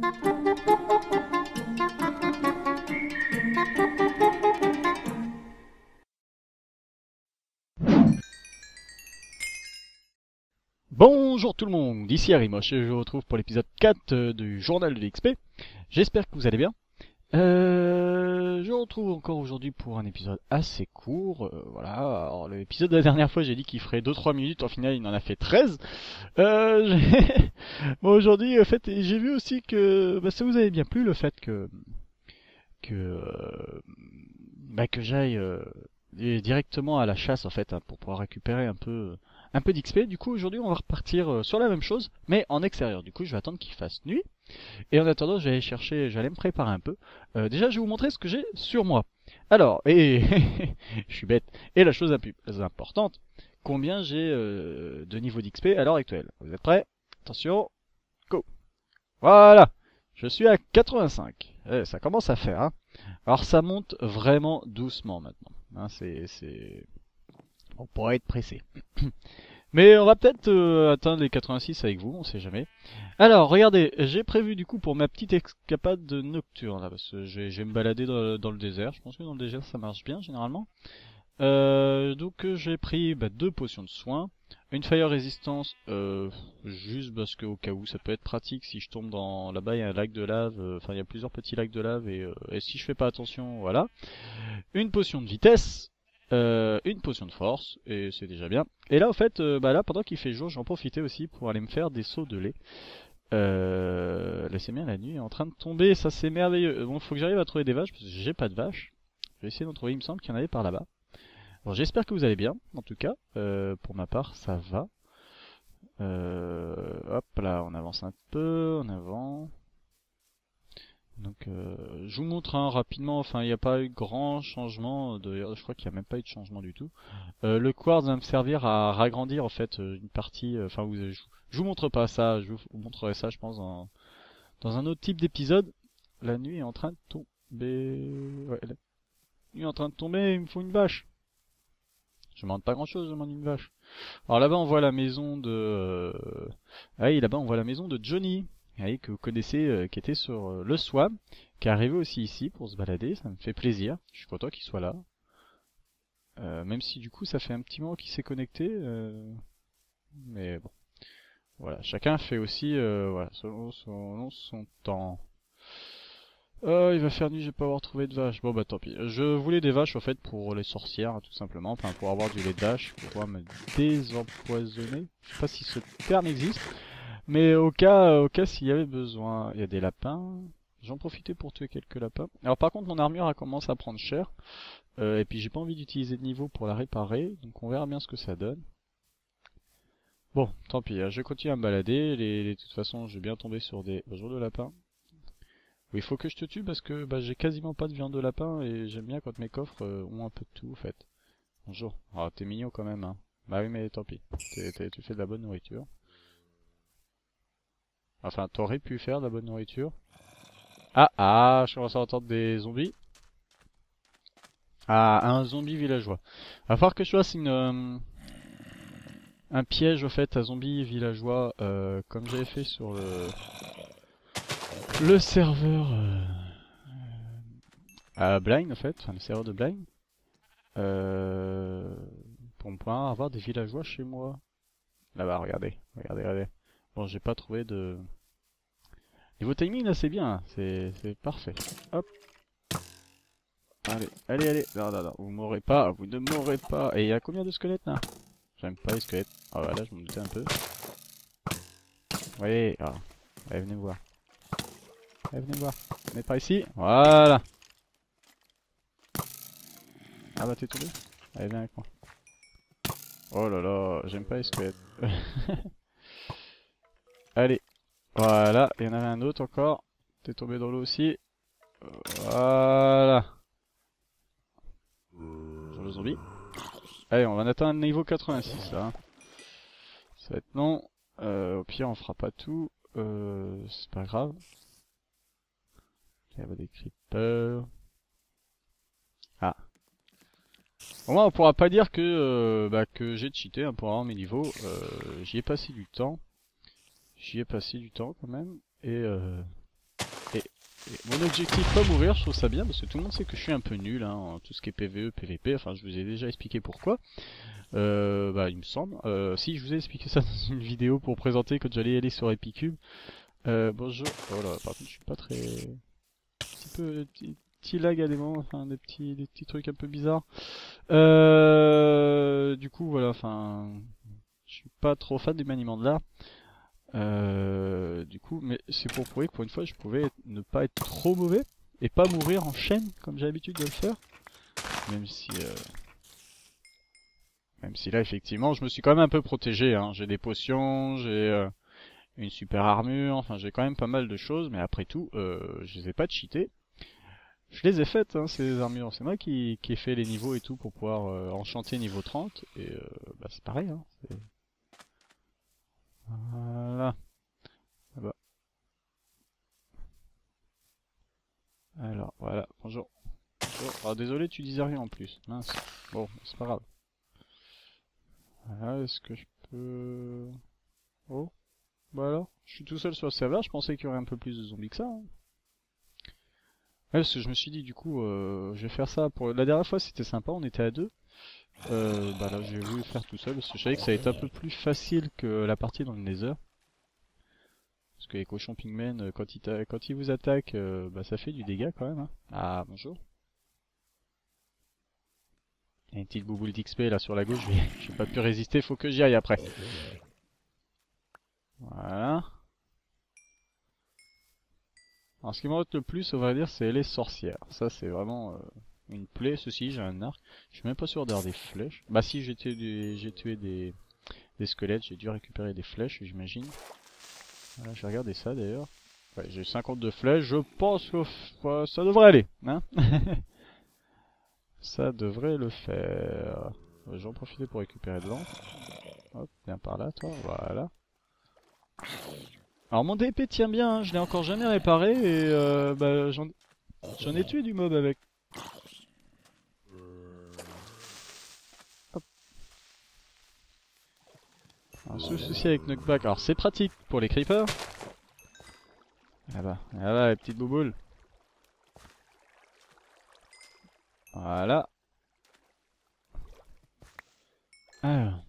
Bonjour tout le monde, ici Arimoche et je vous retrouve pour l'épisode 4 du journal de l'XP. J'espère que vous allez bien. Je vous retrouve encore aujourd'hui pour un épisode assez court. Voilà, alors l'épisode de la dernière fois j'ai dit qu'il ferait 2-3 minutes, au final il en a fait 13. Bon, aujourd'hui en fait j'ai vu aussi que ça vous avait bien plu le fait que, que j'aille directement à la chasse en fait, hein, pour pouvoir récupérer un peu d'XP. Du coup aujourd'hui on va repartir sur la même chose mais en extérieur. Du coup je vais attendre qu'il fasse nuit et en attendant je vais aller chercher, j'allais me préparer un peu. Déjà je vais vous montrer ce que j'ai sur moi. Alors, et je suis bête, et la chose la plus importante, combien j'ai de niveau d'XP à l'heure actuelle. Vous êtes prêts? Attention, go. Voilà, je suis à 85. Ça commence à faire, hein. Alors ça monte vraiment doucement maintenant, hein, on pourrait être pressé. Mais on va peut-être atteindre les 86 avec vous, on sait jamais. Alors, regardez, j'ai prévu du coup pour ma petite escapade nocturne, là, parce que je vais me balader dans le désert. Je pense que dans le désert ça marche bien généralement. Donc j'ai pris 2 potions de soin, une fire résistance, juste parce que au cas où ça peut être pratique si je tombe dans là-bas il y a un lac de lave, enfin il y a plusieurs petits lacs de lave et si je fais pas attention, voilà. Une potion de vitesse, une potion de force et c'est déjà bien. Et là au fait, là pendant qu'il fait jour, j'en profitais aussi pour aller me faire des seaux de lait. Là c'est bien, la nuit est en train de tomber, ça c'est merveilleux. Bon, faut que j'arrive à trouver des vaches parce que j'ai pas de vaches. Je vais essayer d'en trouver, il me semble qu'il y en avait par là-bas. Bon, j'espère que vous allez bien, en tout cas, pour ma part ça va. Hop là, on avance un peu, en avant. Donc je vous montre rapidement, enfin il n'y a pas eu grand changement, d'ailleurs je crois qu'il n'y a même pas eu de changement du tout. Le quartz va me servir à ragrandir en fait une partie, enfin je vous montre pas ça, je vous montrerai ça je pense dans un autre type d'épisode. La nuit est en train de tomber, ouais, la nuit est en train de tomber, il me faut une vache. Je demande pas grand chose, je demande une vache. Alors là-bas on voit la maison de... Ah oui, là-bas on voit la maison de Johnny, oui, que vous connaissez, qui était sur le Swam, qui est arrivé aussi ici pour se balader, ça me fait plaisir, je suis content qu'il soit là. Même si du coup ça fait un petit moment qu'il s'est connecté, mais bon. Voilà, chacun fait aussi voilà, selon son temps. Il va faire nuit, je vais pas avoir trouvé de vaches. Bon bah tant pis. Je voulais des vaches au fait pour les sorcières, hein, tout simplement. Enfin pour avoir du lait de vache, pour pouvoir me désempoisonner. Je sais pas si ce terme existe. Mais au cas s'il y avait besoin. Il y a des lapins. J'en profitais pour tuer quelques lapins. Alors par contre mon armure elle commence à prendre cher. Et puis j'ai pas envie d'utiliser de niveau pour la réparer. Donc on verra bien ce que ça donne. Bon, tant pis, je vais continuer à me balader. De toute façon je vais bien tomber sur des... Bonjour le lapin. Oui, il faut que je te tue parce que j'ai quasiment pas de viande de lapin et j'aime bien quand mes coffres ont un peu de tout en fait. Bonjour. Ah, t'es mignon quand même, hein. Bah oui, mais tant pis. Tu fais de la bonne nourriture. Enfin, t'aurais pu faire de la bonne nourriture. Je commence à entendre des zombies. Ah, un zombie villageois. Va falloir que je fasse un piège au fait à zombies villageois comme j'avais fait sur le serveur à Blind en fait, enfin le serveur de Blind. Pour pouvoir avoir des villageois chez moi. Là-bas, regardez. Bon, j'ai pas trouvé de... Niveau timing, là, c'est bien, hein. C'est parfait. Hop. Allez. Non, vous m'aurez pas, vous ne m'aurez pas. Et il y a combien de squelettes, là? J'aime pas les squelettes. Ah, bah là, je m'en doutais un peu. Oui, allez, venez me voir. Allez, venez me voir. Venez par ici. Voilà. Ah bah, t'es tombé? Allez, viens avec moi. Oh là là, j'aime pas les squelettes. Allez, voilà, il y en avait un autre encore. T'es tombé dans l'eau aussi. Voilà. Sur le zombie. Allez, on va en atteindre un niveau 86 là. Ça va être long. Au pire, on fera pas tout. C'est pas grave. Il y a des creepers. Ah. Au moins, on pourra pas dire que j'ai cheaté hein, pour avoir mes niveaux. J'y ai passé du temps. Quand même. Et objectif pas mourir, je trouve ça bien parce que tout le monde sait que je suis un peu nul hein, en tout ce qui est PvE, PvP, enfin je vous ai déjà expliqué pourquoi. Bah il me semble. Si je vous ai expliqué ça dans une vidéo pour présenter quand j'allais aller sur Epicube. Bonjour. Oh là, par contre je suis pas très... petit peu... Petit lag à des moments, enfin des petits trucs un peu bizarres. Du coup voilà, enfin... Je suis pas trop fan du maniement de l'art. Du coup, mais c'est pour prouver que pour une fois je pouvais ne pas être trop mauvais et pas mourir en chaîne comme j'ai l'habitude de le faire. Même si... Même si là, effectivement, je me suis quand même un peu protégé. Hein. J'ai des potions, j'ai une super armure, enfin j'ai quand même pas mal de choses, mais après tout, je les ai pas cheatées. Je les ai faites, hein, ces armures. C'est moi qui ai fait les niveaux et tout pour pouvoir enchanter niveau 30. Et bah, c'est pareil. Hein, voilà. Ah bah. Alors, voilà. Bonjour. Bonjour. Alors, désolé, tu disais rien en plus. Mince. Bon, c'est pas grave. Voilà, est-ce que je peux... Oh, bah alors, je suis tout seul sur le serveur, je pensais qu'il y aurait un peu plus de zombies que ça. Hein. Ouais, parce que je me suis dit, du coup, je vais faire ça pour... La dernière fois, c'était sympa, on était à deux. Bah là, j'ai voulu le faire tout seul, parce que je savais que ça allait être un peu plus facile que la partie dans le Nether. Parce que les cochons pigmen, quand ils vous attaquent, bah ça fait du dégât quand même. Hein. Ah, bonjour. Il y a une petite bouboule d'XP là sur la gauche, j'ai pas pu résister, faut que j'y aille après. Voilà. Alors ce qui m'embête le plus, on va dire, c'est les sorcières. Ça c'est vraiment une plaie, ceci, j'ai un arc. Je suis même pas sûr d'avoir des flèches. Bah si, j'ai tué des squelettes, j'ai dû récupérer des flèches, j'imagine. Voilà, j'ai regardé ça d'ailleurs. Ouais, j'ai 52 flèches, je pense que ça devrait aller. Hein. Ça devrait le faire. J'en profite pour récupérer de l'encre. Hop, viens par là toi, voilà. Alors mon DP tient bien, hein, je l'ai encore jamais réparé et bah, j'en ai tué du mob avec. Hop. Alors, ce souci avec knockback, alors c'est pratique pour les creepers. Ah bah, les petites bouboules. Voilà. Alors.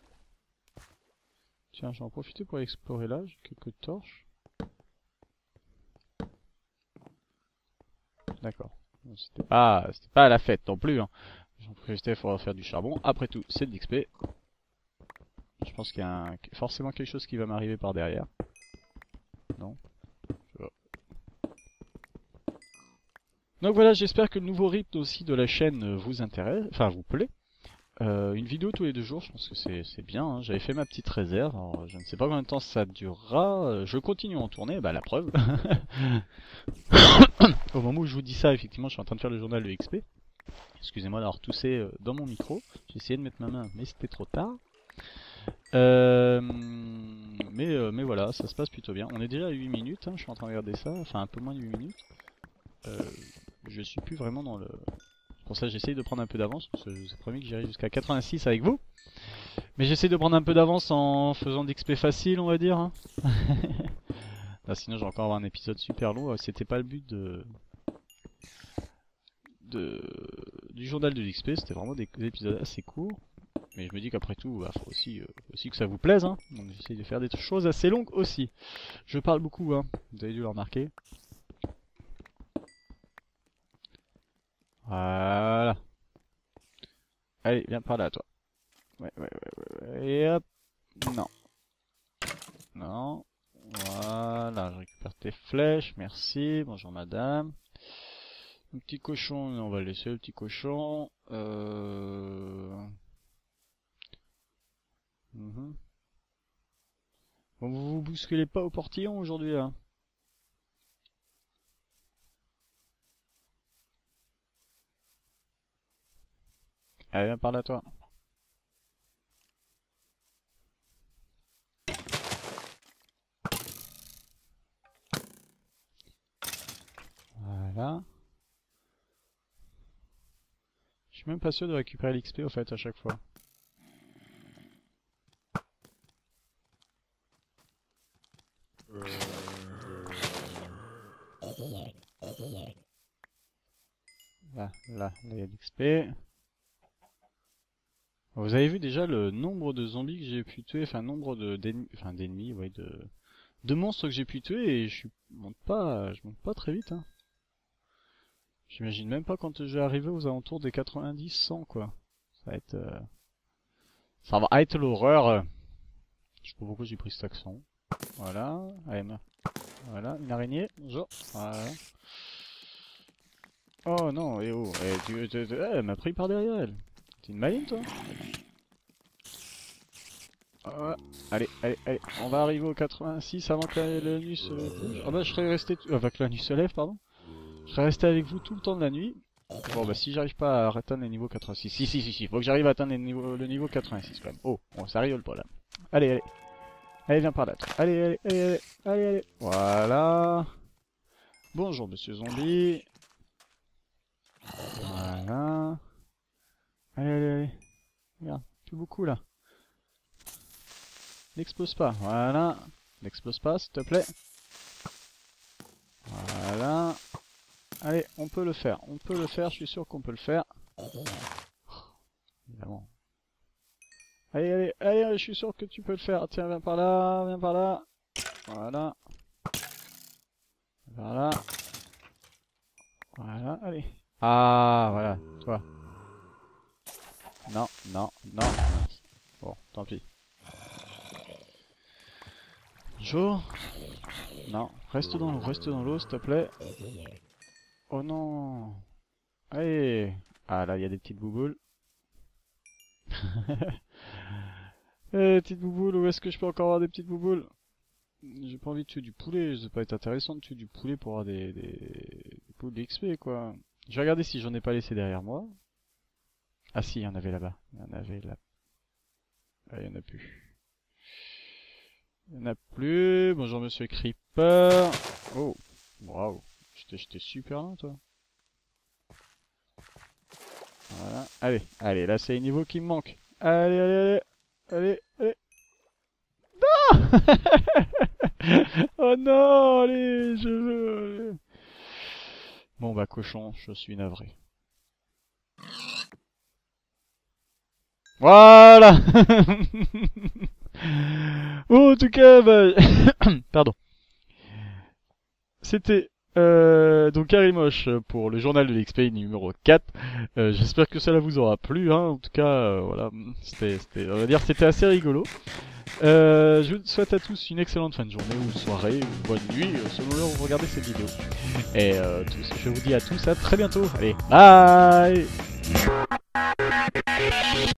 Tiens, je vais en profiter pour explorer là, j'ai quelques torches. D'accord. C'était pas à la fête non plus. Hein. J'en profitais pour faire du charbon. Après tout, c'est de l'XP. Je pense qu'il y a forcément quelque chose qui va m'arriver par derrière. Non. Donc voilà, j'espère que le nouveau rythme aussi de la chaîne vous intéresse, enfin vous plaît. Une vidéo tous les 2 jours, je pense que c'est bien. Hein. J'avais fait ma petite réserve, alors, je ne sais pas combien de temps ça durera. Je continue à en tourner, bah la preuve. Au moment où je vous dis ça, effectivement, je suis en train de faire le journal de XP. Excusez-moi d'avoir toussé dans mon micro. J'ai essayé de mettre ma main, mais c'était trop tard. Mais voilà, ça se passe plutôt bien. On est déjà à 8 minutes, hein, je suis en train de regarder ça, enfin un peu moins de 8 minutes. Je suis plus vraiment dans le... Pour ça j'essaye de prendre un peu d'avance, parce que je vous ai promis que j'irai jusqu'à 86 avec vous. Mais j'essaye de prendre un peu d'avance en faisant d'XP facile, on va dire. Hein. Là, sinon j'ai encore avoir un épisode super long, c'était pas le but du journal de l'XP, c'était vraiment des épisodes assez courts. Mais je me dis qu'après tout, bah, faut aussi que ça vous plaise, hein. Donc j'essaye de faire des choses assez longues aussi. Je parle beaucoup, hein. Vous avez dû le remarquer. Voilà. Allez, viens par là, toi. Ouais. Et hop. Non. Non. Voilà, je récupère tes flèches, merci. Bonjour madame. Un petit cochon, on va le laisser le petit cochon. Bon, vous vous bousculez pas au portillon aujourd'hui là. Allez, viens par là toi. Voilà. Je suis même pas sûr de récupérer l'XP au fait à chaque fois. Là, il y a de l'XP. Vous avez vu déjà le nombre de zombies que j'ai pu tuer, enfin nombre d'ennemis, ouais, de monstres que j'ai pu tuer et je monte pas très vite, hein. J'imagine même pas quand je vais arriver aux alentours des 90, 100 quoi. Ça va être l'horreur. Je sais pas pourquoi j'ai pris cet accent. Voilà, allez, voilà, une araignée, bonjour. Voilà. Oh non, et oh, elle m'a pris par derrière elle. T'es une maligne toi? Allez, on va arriver au 86 avant que la nuit se bouge. Ah bah je serais resté, avant que la nuit se lève, pardon. Je serais resté avec vous tout le temps de la nuit. Bon bah si j'arrive pas à atteindre les niveaux 86, si, faut que j'arrive à atteindre le niveau 86 quand même. Oh, ça rigole pas là. Allez, viens par là. Toi. Allez. Voilà. Bonjour monsieur zombie. Voilà. Allez. Regarde, plus beaucoup là. N'explose pas, voilà. N'explose pas, s'il te plaît. Voilà. Allez, on peut le faire, je suis sûr qu'on peut le faire. Évidemment. Allez, je suis sûr que tu peux le faire. Tiens, viens par là. Voilà. Voilà, allez. Ah, voilà, toi. Non. Bon, tant pis. Bonjour. Non, reste dans l'eau, s'il te plaît. Oh non. Allez. Ah là, il y a des petites bouboules. Petites bouboules, où est-ce que je peux encore avoir des petites bouboules? J'ai pas envie de tuer du poulet, ça peut être intéressant de tuer du poulet pour avoir des boules d'XP quoi. Je vais regarder si j'en ai pas laissé derrière moi. Ah si, il y en avait là-bas. Il y en avait là. Ah, il y en a plus. Il y en a plus. Bonjour monsieur Creeper. Oh, waouh. J'étais super loin toi. Voilà. Allez, là c'est les niveaux qui me manquent. Allez. Non. Oh non, allez, je veux. Bon bah cochon, je suis navré. Voilà. Bon, en tout cas, bah... pardon. C'était donc Karimoche pour le journal de l'XP numéro 4. J'espère que cela vous aura plu, hein. En tout cas, voilà, on va dire c'était assez rigolo. Je vous souhaite à tous une excellente fin de journée ou soirée ou bonne nuit selon l'heure où vous regardez cette vidéo. Et je vous dis à tous à très bientôt. Allez, bye.